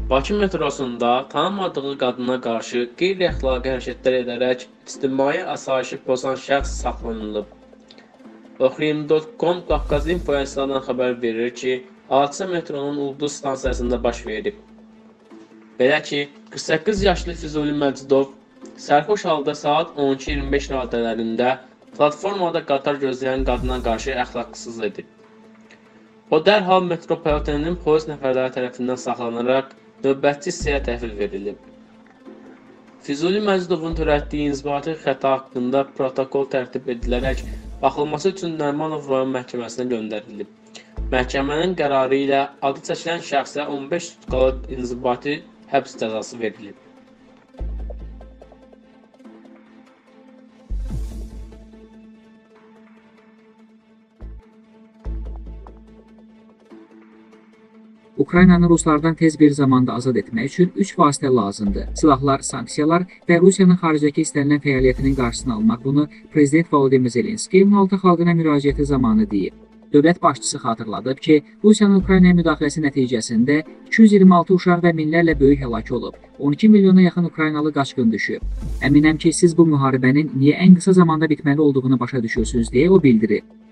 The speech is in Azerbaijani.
Bakı metrosunda tanımadığı qadına qarşı qeyri-əxlaqi hərəkətlər edərək ictimai asayişi pozan şəxs saxlanılıb. Oxuyum.com Qafqaz İnfo Əslından xəbər verir ki, hadisə metronun Ulduz stansiyasında baş verib. Belə ki, 48 yaşlı Füzuli Məcidov sərxoş halda saat 12:25 radələrində platformada qatar gözləyən qadına qarşı əxlaqsız edib. O dərhal metropolitenin polis nəfərləri tərəfindən saxlanaraq növbətçi hissəyə təhvil verilib. Füzuli Məcidovun törətdiyi inzibati xəta haqqında protokol tərtib edilərək baxılması üçün Nərimanov rayon məhkəməsinə göndərilib. Məhkəmənin qərarı ilə adı çəkilən şəxsə 15 sutkalıq inzibati həbs cəzası verilib. Ukraynanı Ruslardan tez bir zamanda azad etmək üçün 3 vasitə lazımdır. Silahlar, sanksiyalar və Rusiyanın xaricdəki istənilən fəaliyyətinin qarşısını almaq. Bunu Prezident Volodymyr Zelenski Malta xalqına müraciəti zamanı deyib. Dövlət başçısı xatırladıb ki, Rusiyanın Ukraynaya müdaxiləsi nəticəsində 226 uşaq və minlərlə böyük həlak olub. 12 milyona yaxın Ukraynalı qaçqın düşüb. Əminəm ki, siz bu müharibənin niyə ən qısa zamanda bitməli olduğunu başa düşürsünüz deyə o bildirib.